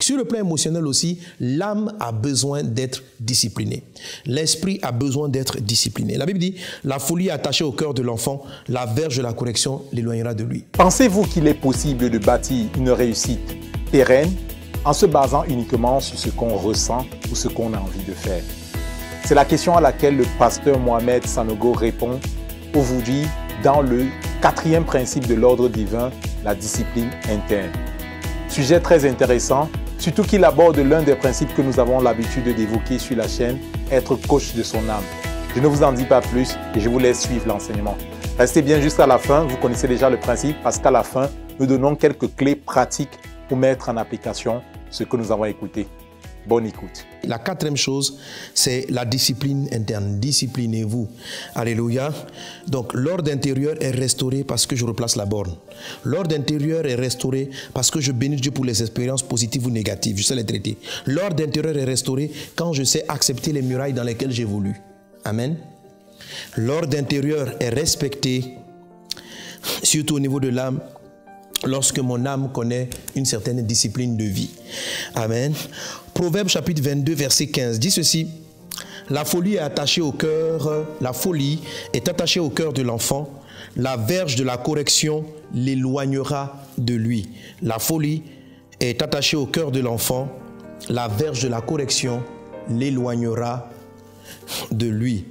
Sur le plan émotionnel aussi, l'âme a besoin d'être disciplinée. L'esprit a besoin d'être discipliné. La Bible dit, la folie attachée au cœur de l'enfant, la verge de la correction l'éloignera de lui. Pensez-vous qu'il est possible de bâtir une réussite pérenne en se basant uniquement sur ce qu'on ressent ou ce qu'on a envie de faire? C'est la question à laquelle le pasteur Mohamed Sanogo répond aujourd'hui dans le 4e principe de l'ordre divin, la discipline interne. Sujet très intéressant, surtout qu'il aborde l'un des principes que nous avons l'habitude d'évoquer sur la chaîne, être coach de son âme. Je ne vous en dis pas plus et je vous laisse suivre l'enseignement. Restez bien jusqu'à la fin, vous connaissez déjà le principe, parce qu'à la fin, nous donnons quelques clés pratiques pour mettre en application ce que nous avons écouté. Bonne écoute. La 4e chose, c'est la discipline interne. Disciplinez-vous. Alléluia. Donc, l'ordre intérieur est restauré parce que je replace la borne. L'ordre intérieur est restauré parce que je bénis Dieu pour les expériences positives ou négatives. Je sais les traiter. L'ordre intérieur est restauré quand je sais accepter les murailles dans lesquelles j'évolue. Amen. L'ordre intérieur est respecté, surtout au niveau de l'âme, lorsque mon âme connaît une certaine discipline de vie. Amen. Proverbe chapitre 22, verset 15 dit ceci. La folie est attachée au cœur, la folie est attachée au cœur de l'enfant. La verge de la correction l'éloignera de lui. La folie est attachée au cœur de l'enfant. La verge de la correction l'éloignera de lui.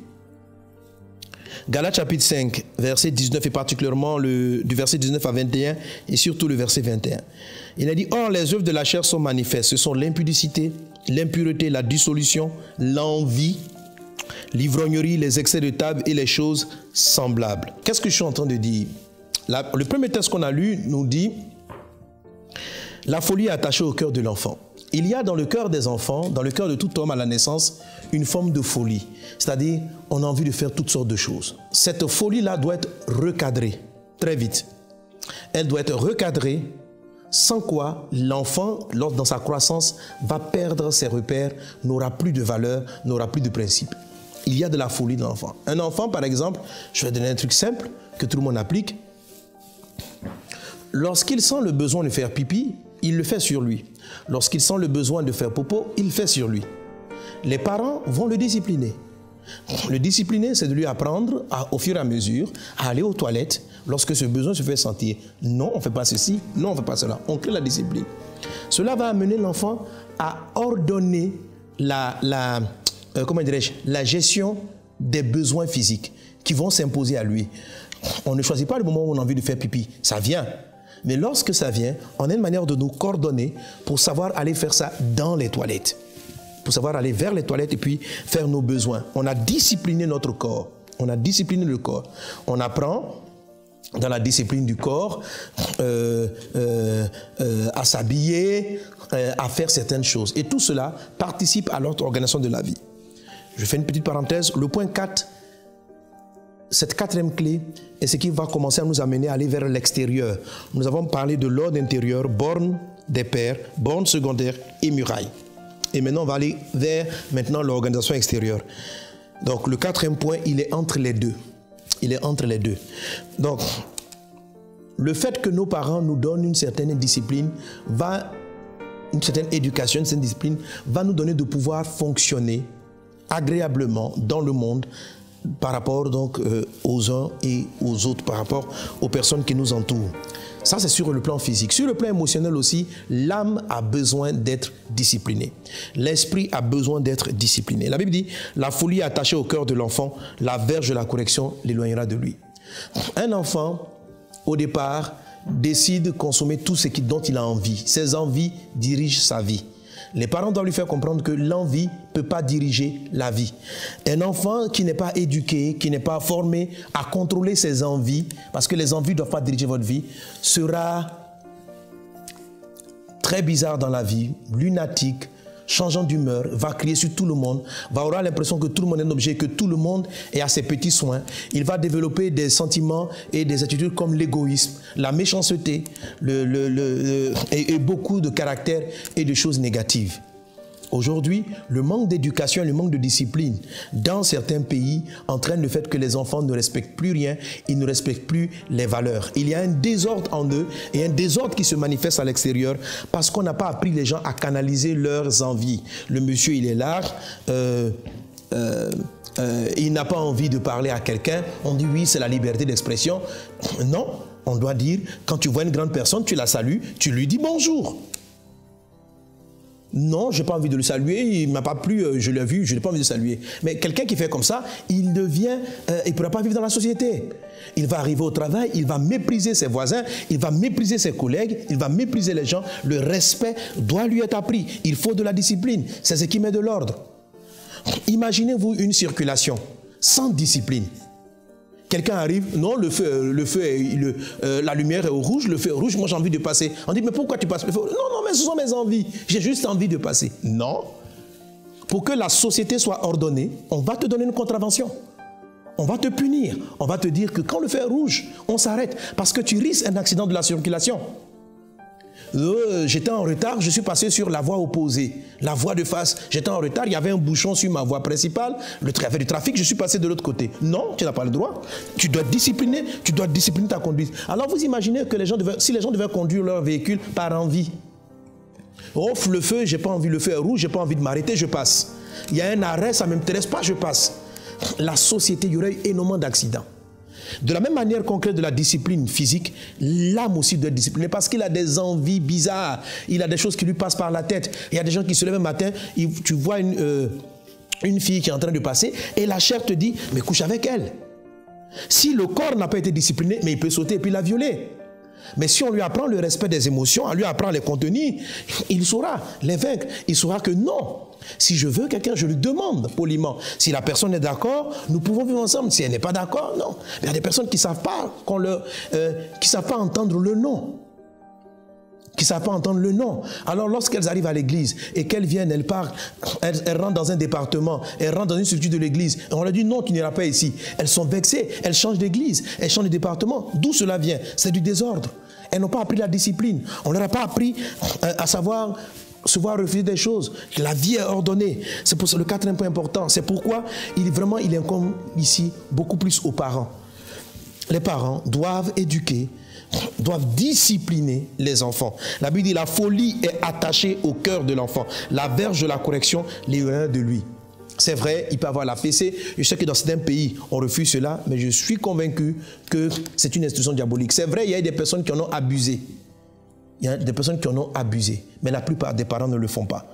Galates chapitre 5, verset 19 et particulièrement du verset 19 à 21 et surtout le verset 21. Il a dit, « Or, les œuvres de la chair sont manifestes. Ce sont l'impudicité, l'impureté, la dissolution, l'envie, l'ivrognerie, les excès de table et les choses semblables. » Qu'est-ce que je suis en train de dire? Le premier texte qu'on a lu nous dit, « La folie est attachée au cœur de l'enfant. » Il y a dans le cœur des enfants, dans le cœur de tout homme à la naissance, une forme de folie. C'est-à-dire, on a envie de faire toutes sortes de choses. Cette folie-là doit être recadrée, très vite. Elle doit être recadrée, sans quoi l'enfant, dans sa croissance, va perdre ses repères, n'aura plus de valeur, n'aura plus de principe. Il y a de la folie dans l'enfant. Un enfant, par exemple, je vais donner un truc simple, que tout le monde applique. Lorsqu'il sent le besoin de faire pipi, il le fait sur lui. Lorsqu'il sent le besoin de faire popo, il le fait sur lui. Les parents vont le discipliner. Le discipliner, c'est de lui apprendre, au fur et à mesure, à aller aux toilettes lorsque ce besoin se fait sentir. Non, on ne fait pas ceci, non, on ne fait pas cela. On crée la discipline. Cela va amener l'enfant à ordonner la gestion des besoins physiques qui vont s'imposer à lui. On ne choisit pas le moment où on a envie de faire pipi. Ça vient. Mais lorsque ça vient, on a une manière de nous coordonner pour savoir aller faire ça dans les toilettes. Pour savoir aller vers les toilettes et puis faire nos besoins. On a discipliné notre corps. On a discipliné le corps. On apprend dans la discipline du corps à s'habiller, à faire certaines choses. Et tout cela participe à notre organisation de la vie. Je fais une petite parenthèse. Le point 4, cette 4e clé est ce qui va commencer à nous amener à aller vers l'extérieur. Nous avons parlé de l'ordre intérieur, borne des pères, borne secondaire et muraille. Et maintenant, on va aller vers l'organisation extérieure. Donc, le 4e point, il est entre les deux. Il est entre les deux. Donc, le fait que nos parents nous donnent une certaine discipline, une certaine éducation, une certaine discipline, va nous donner de pouvoir fonctionner agréablement dans le monde par rapport donc aux uns et aux autres, par rapport aux personnes qui nous entourent. Ça, c'est sur le plan physique. Sur le plan émotionnel aussi, l'âme a besoin d'être disciplinée. L'esprit a besoin d'être discipliné. La Bible dit, la folie attachée au cœur de l'enfant, la verge de la correction l'éloignera de lui. Un enfant, au départ, décide de consommer tout ce dont il a envie. Ses envies dirigent sa vie. Les parents doivent lui faire comprendre que l'envie ne peut pas diriger la vie. Un enfant qui n'est pas éduqué, qui n'est pas formé à contrôler ses envies, parce que les envies ne doivent pas diriger votre vie, sera très bizarre dans la vie, lunatique, changeant d'humeur, va crier sur tout le monde, va avoir l'impression que tout le monde est un objet, que tout le monde est à ses petits soins. Il va développer des sentiments et des attitudes comme l'égoïsme, la méchanceté et beaucoup de caractères et de choses négatives. Aujourd'hui, le manque d'éducation et le manque de discipline dans certains pays entraîne le fait que les enfants ne respectent plus rien, ils ne respectent plus les valeurs. Il y a un désordre en eux et un désordre qui se manifeste à l'extérieur parce qu'on n'a pas appris les gens à canaliser leurs envies. Le monsieur, il est là, il n'a pas envie de parler à quelqu'un, on dit oui, c'est la liberté d'expression. Non, on doit dire, quand tu vois une grande personne, tu la salues, tu lui dis bonjour. Non, je n'ai pas envie de le saluer, il ne m'a pas plu, je l'ai vu, je n'ai pas envie de le saluer. Mais quelqu'un qui fait comme ça, il devient, il ne pourra pas vivre dans la société. Il va arriver au travail, il va mépriser ses voisins, il va mépriser ses collègues, il va mépriser les gens. Le respect doit lui être appris. Il faut de la discipline, c'est ce qui met de l'ordre. Imaginez-vous une circulation sans discipline. Quelqu'un arrive, non, la lumière est au rouge, le feu est rouge, moi j'ai envie de passer. On dit, mais pourquoi tu passes le feu? Non, mais ce sont mes envies, j'ai juste envie de passer. Non. Pour que la société soit ordonnée, on va te donner une contravention. On va te punir. On va te dire que quand le feu est rouge, on s'arrête parce que tu risques un accident de la circulation. J'étais en retard, je suis passé sur la voie opposée, la voie de face. J'étais en retard, il y avait un bouchon sur ma voie principale, il y avait du trafic, je suis passé de l'autre côté. Non, tu n'as pas le droit. Tu dois discipliner ta conduite. Alors vous imaginez que si les gens devaient conduire leur véhicule par envie. Oh, le feu, j'ai pas envie, le feu est rouge, j'ai pas envie de m'arrêter, je passe. Il y a un arrêt, ça ne m'intéresse pas, je passe. La société, il y aurait eu énormément d'accidents. De la même manière qu'on crée de la discipline physique, l'âme aussi doit être disciplinée parce qu'il a des envies bizarres, il a des choses qui lui passent par la tête. Il y a des gens qui se lèvent un matin, tu vois une fille qui est en train de passer et la chair te dit, mais couche avec elle. Si le corps n'a pas été discipliné, mais il peut sauter et puis la violer. Mais si on lui apprend le respect des émotions, on lui apprend les contenir, il saura les vaincre. Il saura que non. Si je veux quelqu'un, je lui demande poliment. Si la personne est d'accord, nous pouvons vivre ensemble. Si elle n'est pas d'accord, non. Mais il y a des personnes qui ne savent pas savent pas entendre le non. Qui ne savent pas entendre le non. Alors lorsqu'elles arrivent à l'église et qu'elles viennent, elles partent, elles rentrent dans un département, elles rentrent dans une structure de l'église, et on leur dit non, tu n'iras pas ici. Elles sont vexées, elles changent d'église, elles changent de département. D'où cela vient? C'est du désordre. Elles n'ont pas appris la discipline. On ne leur a pas appris à savoir se voir refuser des choses. La vie est ordonnée. C'est pour ça le quatrième point important. C'est pourquoi il incombe ici beaucoup plus aux parents. Les parents doivent éduquer, doivent discipliner les enfants. La Bible dit la folie est attachée au cœur de l'enfant. La verge de la correction l'éloigne de lui. C'est vrai, il peut avoir la fessée. Je sais que dans certains pays, on refuse cela, mais je suis convaincu que c'est une institution diabolique. C'est vrai, il y a des personnes qui en ont abusé. Il y a des personnes qui en ont abusé, mais la plupart des parents ne le font pas.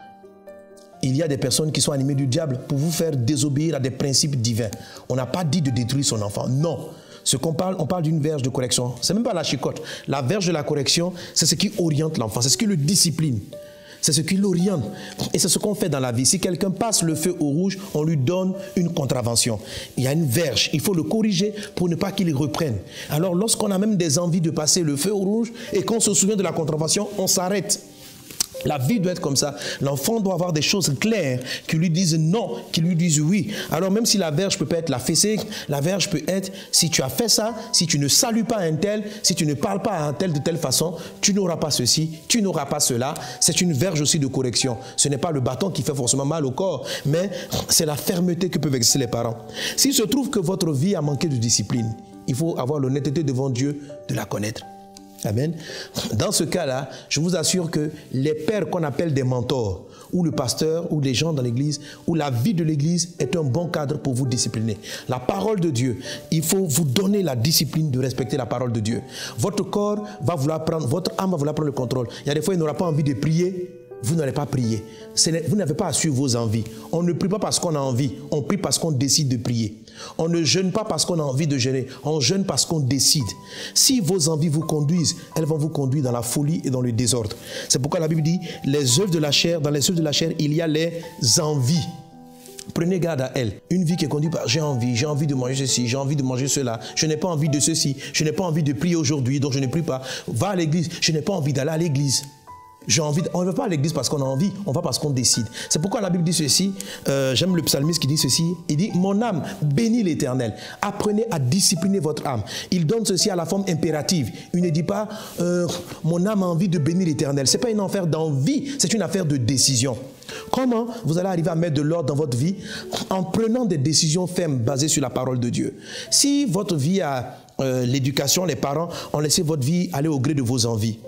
Il y a des personnes qui sont animées du diable pour vous faire désobéir à des principes divins. On n'a pas dit de détruire son enfant, non. Ce qu'on parle, on parle d'une verge de correction. C'est même pas la chicotte. La verge de la correction, c'est ce qui oriente l'enfant, c'est ce qui le discipline. C'est ce qui l'oriente. Et c'est ce qu'on fait dans la vie. Si quelqu'un passe le feu au rouge, on lui donne une contravention. Il y a une verge. Il faut le corriger pour ne pas qu'il reprenne. Alors, lorsqu'on a même des envies de passer le feu au rouge et qu'on se souvient de la contravention, on s'arrête. La vie doit être comme ça. L'enfant doit avoir des choses claires qui lui disent non, qui lui disent oui. Alors même si la verge peut être la fessée, la verge peut être si tu as fait ça, si tu ne salues pas un tel, si tu ne parles pas à un tel de telle façon, tu n'auras pas ceci, tu n'auras pas cela. C'est une verge aussi de correction. Ce n'est pas le bâton qui fait forcément mal au corps, mais c'est la fermeté que peuvent exercer les parents. S'il se trouve que votre vie a manqué de discipline, il faut avoir l'honnêteté devant Dieu de la connaître. Amen. Dans ce cas-là, je vous assure que les pères qu'on appelle des mentors, ou le pasteur, ou les gens dans l'église, ou la vie de l'église est un bon cadre pour vous discipliner. La parole de Dieu, il faut vous donner la discipline de respecter la parole de Dieu. Votre corps va vouloir prendre, votre âme va vouloir prendre le contrôle. Il y a des fois, il n'aura pas envie de prier. Vous n'allez pas prier. Vous n'avez pas à suivre vos envies. On ne prie pas parce qu'on a envie. On prie parce qu'on décide de prier. On ne jeûne pas parce qu'on a envie de jeûner. On jeûne parce qu'on décide. Si vos envies vous conduisent, elles vont vous conduire dans la folie et dans le désordre. C'est pourquoi la Bible dit, les œuvres de la chair, dans les œuvres de la chair, il y a les envies. Prenez garde à elle. Une vie qui est conduite par j'ai envie de manger ceci, j'ai envie de manger cela, je n'ai pas envie de ceci, je n'ai pas envie de prier aujourd'hui, donc je ne prie pas. Va à l'église, je n'ai pas envie d'aller à l'église. J'ai envie. On ne va pas à l'église parce qu'on a envie, on va parce qu'on décide. C'est pourquoi la Bible dit ceci. J'aime le psalmiste qui dit ceci. Il dit, mon âme bénit l'Éternel. Apprenez à discipliner votre âme. Il donne ceci à la forme impérative. Il ne dit pas, mon âme a envie de bénir l'Éternel. Ce n'est pas une affaire d'envie, c'est une affaire de décision. Comment vous allez arriver à mettre de l'ordre dans votre vie? En prenant des décisions fermes basées sur la parole de Dieu. Si votre vie a l'éducation, les parents ont laissé votre vie aller au gré de vos envies.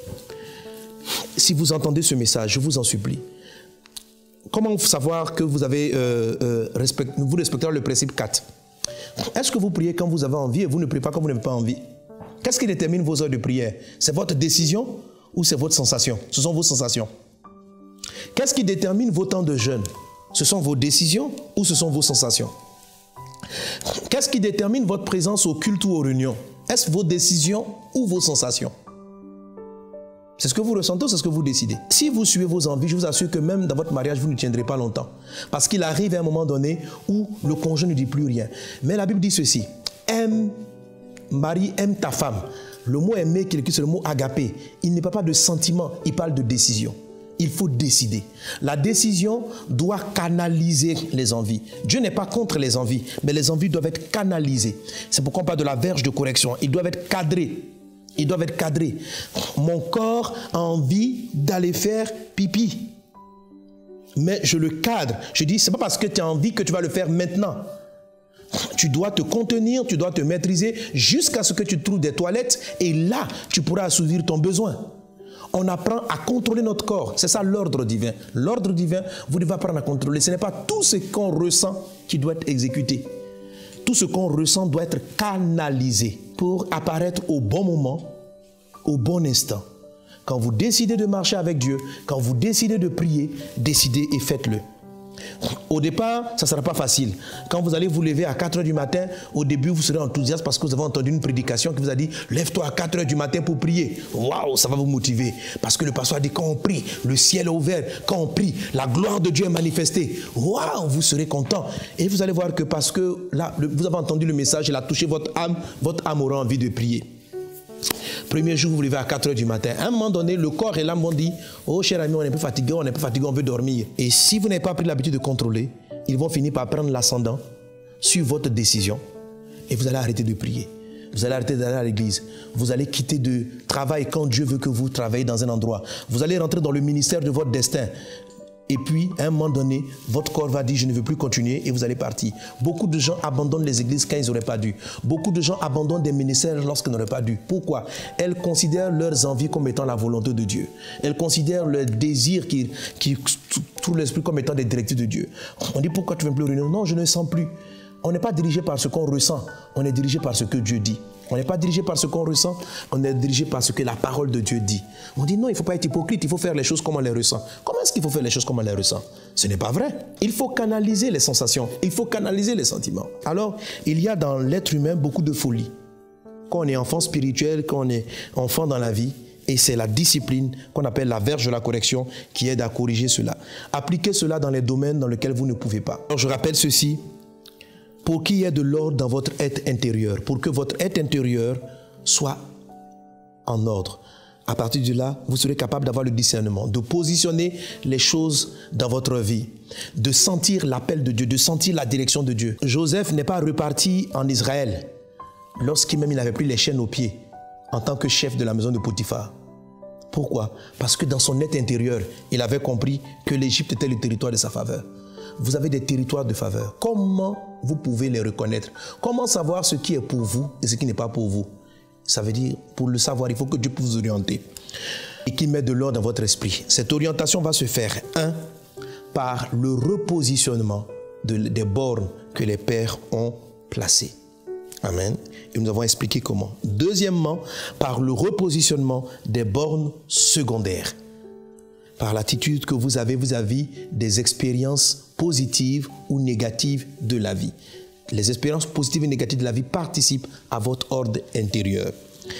Si vous entendez ce message, je vous en supplie. Comment savoir que vous avez vous respecterez le principe 4? Est-ce que vous priez quand vous avez envie et vous ne priez pas quand vous n'avez pas envie? Qu'est-ce qui détermine vos heures de prière? C'est votre décision ou c'est votre sensation? Ce sont vos sensations. Qu'est-ce qui détermine vos temps de jeûne? Ce sont vos décisions ou ce sont vos sensations? Qu'est-ce qui détermine votre présence au culte ou aux réunions? Est-ce vos décisions ou vos sensations? C'est ce que vous ressentez ou c'est ce que vous décidez? Si vous suivez vos envies, je vous assure que même dans votre mariage, vous ne tiendrez pas longtemps. Parce qu'il arrive à un moment donné où le conjoint ne dit plus rien. Mais la Bible dit ceci. Marie, aime ta femme. Le mot aimer, c'est le mot agapé. Il ne parle pas de sentiment, il parle de décision. Il faut décider. La décision doit canaliser les envies. Dieu n'est pas contre les envies, mais les envies doivent être canalisées. C'est pourquoi on parle de la verge de correction. Ils doivent être cadrés. Ils doivent être cadrés. Mon corps a envie d'aller faire pipi. Mais je le cadre. Je dis, ce n'est pas parce que tu as envie que tu vas le faire maintenant. Tu dois te contenir, tu dois te maîtriser jusqu'à ce que tu trouves des toilettes et là, tu pourras assouvir ton besoin. On apprend à contrôler notre corps. C'est ça l'ordre divin. L'ordre divin, vous devez apprendre à contrôler. Ce n'est pas tout ce qu'on ressent qui doit être exécuté. Tout ce qu'on ressent doit être canalisé pour apparaître au bon moment, au bon instant. Quand vous décidez de marcher avec Dieu, quand vous décidez de prier, décidez et faites-le. Au départ, ça ne sera pas facile. Quand vous allez vous lever à 4 h du matin, au début, vous serez enthousiaste parce que vous avez entendu une prédication qui vous a dit « Lève-toi à 4 h du matin pour prier. » Waouh, ça va vous motiver. Parce que le pasteur a dit « Quand on prie, le ciel est ouvert. Quand on prie, la gloire de Dieu est manifestée. » Waouh, vous serez content. Et vous allez voir que parce que là, vous avez entendu le message, il a touché votre âme aura envie de prier. Premier jour, vous vous levez à 4 h du matin. À un moment donné, le corps et l'âme vont dire « Oh, cher ami, on est un peu fatigué, on veut dormir. » Et si vous n'avez pas pris l'habitude de contrôler, ils vont finir par prendre l'ascendant sur votre décision et vous allez arrêter de prier. Vous allez arrêter d'aller à l'église. Vous allez quitter de travail quand Dieu veut que vous travaillez dans un endroit. Vous allez rentrer dans le ministère de votre destin. Et puis, à un moment donné, votre corps va dire « je ne veux plus continuer » et vous allez partir. Beaucoup de gens abandonnent les églises quand ils n'auraient pas dû. Beaucoup de gens abandonnent des ministères lorsqu'ils n'auraient pas dû. Pourquoi? Elles considèrent leurs envies comme étant la volonté de Dieu. Elles considèrent leurs désirs qui trouvent l'esprit comme étant des directives de Dieu. On dit « pourquoi tu ne veux plus réunir ?» Non, je ne sens plus. On n'est pas dirigé par ce qu'on ressent, on est dirigé par ce que Dieu dit. On n'est pas dirigé par ce qu'on ressent, on est dirigé par ce que la parole de Dieu dit. On dit non, il ne faut pas être hypocrite, il faut faire les choses comme on les ressent. Comment est-ce qu'il faut faire les choses comme on les ressent? Ce n'est pas vrai. Il faut canaliser les sensations, il faut canaliser les sentiments. Alors, il y a dans l'être humain beaucoup de folie. Quand on est enfant spirituel, quand on est enfant dans la vie, et c'est la discipline qu'on appelle la verge de la correction qui aide à corriger cela. Appliquez cela dans les domaines dans lesquels vous ne pouvez pas. Alors, je rappelle ceci. Pour qu'il y ait de l'ordre dans votre être intérieur, pour que votre être intérieur soit en ordre. À partir de là, vous serez capable d'avoir le discernement, de positionner les choses dans votre vie, de sentir l'appel de Dieu, de sentir la direction de Dieu. Joseph n'est pas reparti en Israël lorsqu'il avait pris les chaînes aux pieds en tant que chef de la maison de Potiphar. Pourquoi? Parce que dans son être intérieur, il avait compris que l'Égypte était le territoire de sa faveur. Vous avez des territoires de faveur. Comment vous pouvez les reconnaître? Comment savoir ce qui est pour vous et ce qui n'est pas pour vous? Ça veut dire, pour le savoir, il faut que Dieu puisse vous orienter et qu'il mette de l'ordre dans votre esprit. Cette orientation va se faire, par le repositionnement des bornes que les pères ont placées. Amen. Et nous avons expliqué comment. Deuxièmement, par le repositionnement des bornes secondaires. Par l'attitude que vous avez vis-à-vis des expériences positives ou négatives de la vie. Les expériences positives et négatives de la vie participent à votre ordre intérieur.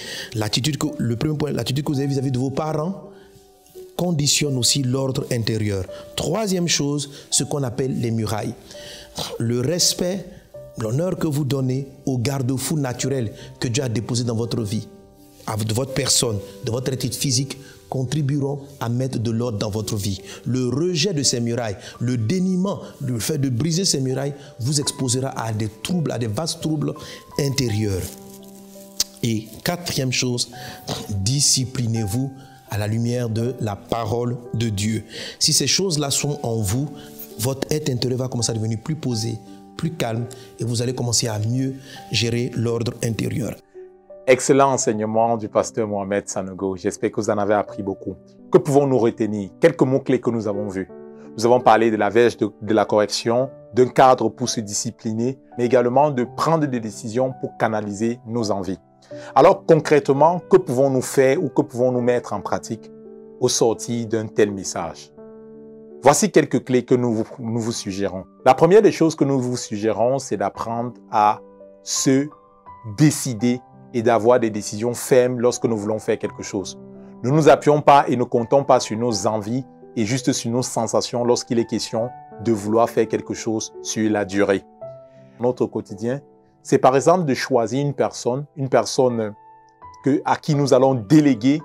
Le premier point, l'attitude que vous avez vis-à-vis de vos parents conditionne aussi l'ordre intérieur. Troisième chose, ce qu'on appelle les murailles. Le respect, l'honneur que vous donnez aux garde-fous naturels que Dieu a déposés dans votre vie, de votre personne, de votre étude physique, contribueront à mettre de l'ordre dans votre vie. Le rejet de ces murailles, le déniement, le fait de briser ces murailles vous exposera à des troubles, à des vastes troubles intérieurs. Et quatrième chose, disciplinez-vous à la lumière de la parole de Dieu. Si ces choses-là sont en vous, votre être intérieur va commencer à devenir plus posé, plus calme, et vous allez commencer à mieux gérer l'ordre intérieur. Excellent enseignement du pasteur Mohamed Sanogo. J'espère que vous en avez appris beaucoup. Que pouvons-nous retenir? Quelques mots-clés que nous avons vus. Nous avons parlé de la verge de la correction, d'un cadre pour se discipliner, mais également de prendre des décisions pour canaliser nos envies. Alors concrètement, que pouvons-nous faire ou que pouvons-nous mettre en pratique au sortir d'un tel message? Voici quelques clés que nous vous suggérons. La première des choses que nous vous suggérons, c'est d'apprendre à se décider et d'avoir des décisions fermes lorsque nous voulons faire quelque chose. Ne nous appuyons pas et ne comptons pas sur nos envies et juste sur nos sensations lorsqu'il est question de vouloir faire quelque chose sur la durée. Notre quotidien, c'est par exemple de choisir une personne à qui nous allons déléguer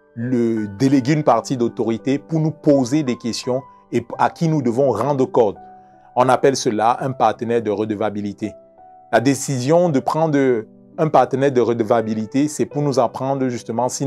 une partie d'autorité pour nous poser des questions et à qui nous devons rendre compte. On appelle cela un partenaire de redevabilité. La décision de prendre un partenaire de redevabilité, c'est pour nous apprendre justement si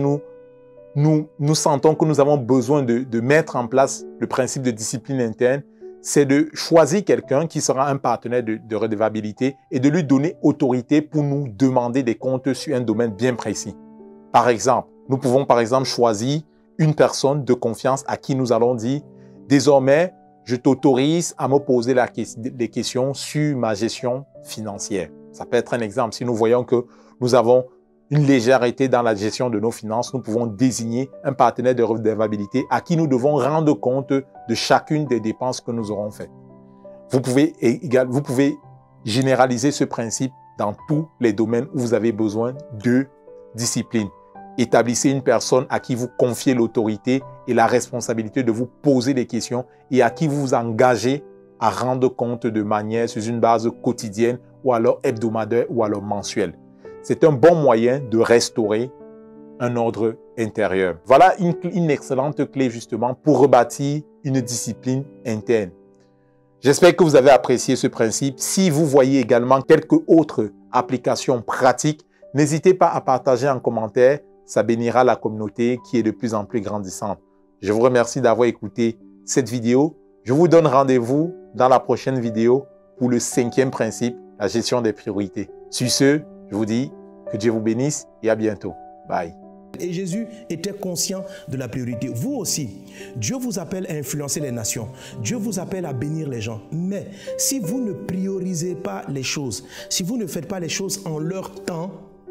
nous sentons que nous avons besoin de mettre en place le principe de discipline interne, c'est de choisir quelqu'un qui sera un partenaire de redevabilité et de lui donner autorité pour nous demander des comptes sur un domaine bien précis. Par exemple, nous pouvons par exemple choisir une personne de confiance à qui nous allons dire « Désormais, je t'autorise à me poser des questions sur ma gestion financière. » Ça peut être un exemple. Si nous voyons que nous avons une légèreté dans la gestion de nos finances, nous pouvons désigner un partenaire de redevabilité à qui nous devons rendre compte de chacune des dépenses que nous aurons faites. Vous pouvez généraliser ce principe dans tous les domaines où vous avez besoin de discipline. Établissez une personne à qui vous confiez l'autorité et la responsabilité de vous poser des questions et à qui vous vous engagez à rendre compte de manière sur une base quotidienne ou alors hebdomadaire ou alors mensuelle. C'est un bon moyen de restaurer un ordre intérieur. Voilà une excellente clé justement pour rebâtir une discipline interne. J'espère que vous avez apprécié ce principe. Si vous voyez également quelques autres applications pratiques, n'hésitez pas à partager en commentaire. Ça bénira la communauté qui est de plus en plus grandissante. Je vous remercie d'avoir écouté cette vidéo. Je vous donne rendez-vous dans la prochaine vidéo pour le 5e principe, la gestion des priorités. Sur ce, je vous dis que Dieu vous bénisse et à bientôt. Bye. Et Jésus était conscient de la priorité. Vous aussi, Dieu vous appelle à influencer les nations. Dieu vous appelle à bénir les gens. Mais si vous ne priorisez pas les choses, si vous ne faites pas les choses en leur temps,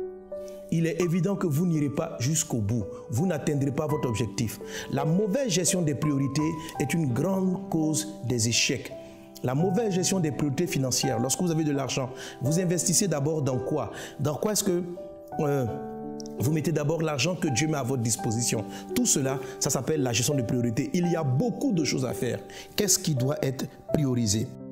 il est évident que vous n'irez pas jusqu'au bout. Vous n'atteindrez pas votre objectif. La mauvaise gestion des priorités est une grande cause des échecs. La mauvaise gestion des priorités financières, lorsque vous avez de l'argent, vous investissez d'abord dans quoi? Dans quoi est-ce que vous mettez d'abord l'argent que Dieu met à votre disposition? Tout cela, ça s'appelle la gestion de priorités. Il y a beaucoup de choses à faire. Qu'est-ce qui doit être priorisé?